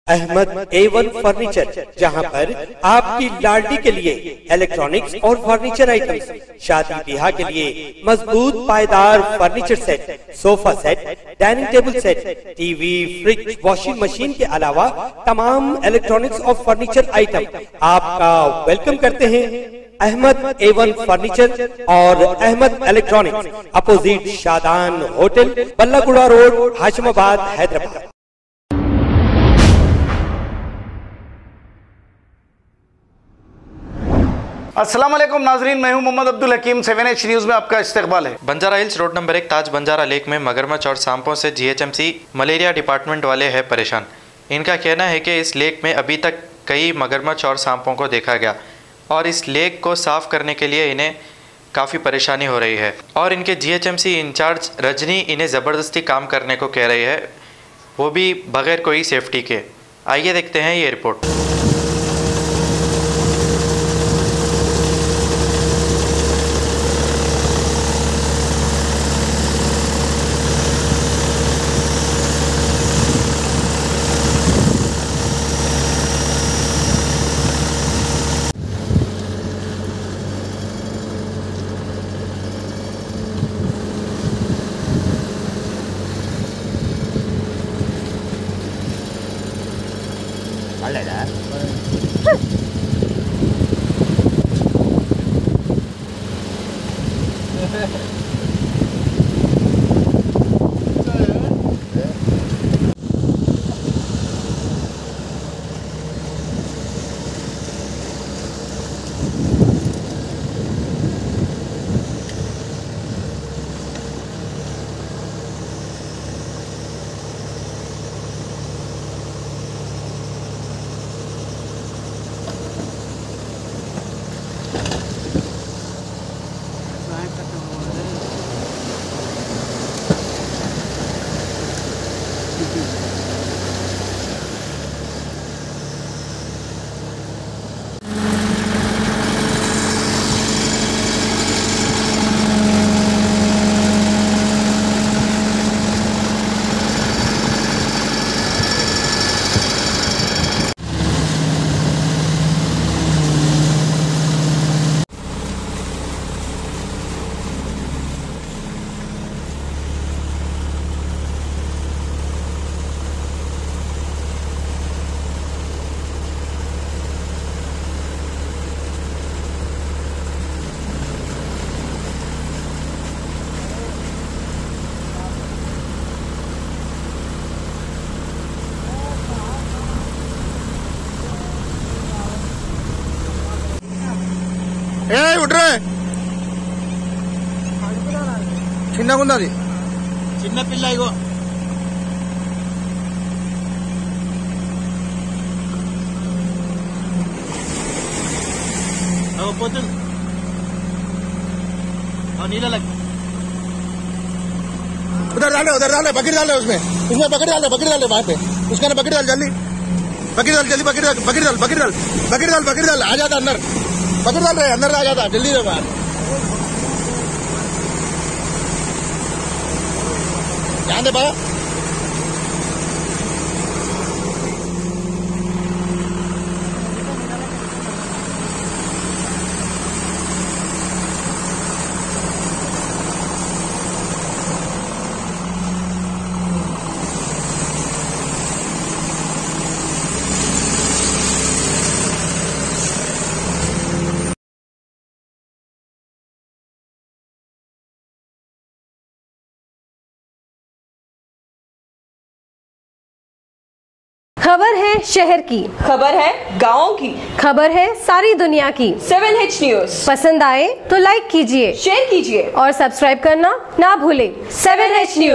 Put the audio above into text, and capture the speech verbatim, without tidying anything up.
अहमद ए one furniture, जहां पर आपकी लाडली के लिए इलेक्ट्रॉनिक्स और फर्नीचर आइटम्स, शादी ब्याह के लिए मजबूत पायदार furniture set, sofa set, dining table set, TV, fridge, washing machine के अलावा तमाम इलेक्ट्रॉनिक्स और फर्नीचर आइटम आपका वेलकम करते हैं। अहमद ए वन फर्नीचर और Ahmed electronics, opposite Shadan hotel, Ballaguda road, Hashimabad, Hyderabad. अस्सलाम वालेकुम नाजरीन, मैं हूं Mohammed Abdul Hakeem. Seven H news में आपका इस्तकबाल है। बंजारा हिल्स रोड नंबर एक ताज बंजारा लेक में मगरमच्छ और सांपों से जीएचएमसी मलेरिया डिपार्टमेंट वाले हैं परेशान। इनका कहना है कि इस लेक में अभी तक कई मगरमच्छ और सांपों को देखा गया और इस लेक को साफ़ करने के लिए इन्हें काफ़ी परेशानी हो रही है और इनके जीएचएमसी इंचार्ज रजनी इन्हें ज़बरदस्ती काम करने को कह रही है, वो भी बग़ैर कोई सेफ्टी के। आइए देखते हैं ये रिपोर्ट। ఏ ఉడ్రే చిన్నగా ఉంది అది చిన్న పిల్ల ఇగో పోతుంది नीला लग उधर डाले उधर डाले बकेट डाले उसमें उसमें बकेट डाले बकेट डाले वहां पे उसके अंदर बकेट डाल जल्दी बकेट डाल जल्दी बकेट डाल बकेट डाल बकेट डाल बकेट डाल बकेट डाल आ जाता अंदर बकेट डाल रहे अंदर आ जाता जल्दी से बाहर ध्यान दे बा खबर है शहर की, खबर है गाँव की, खबर है सारी दुनिया की। सेवन एच न्यूज़ पसंद आए तो लाइक कीजिए, शेयर कीजिए और सब्सक्राइब करना ना भूलें। Seven H news.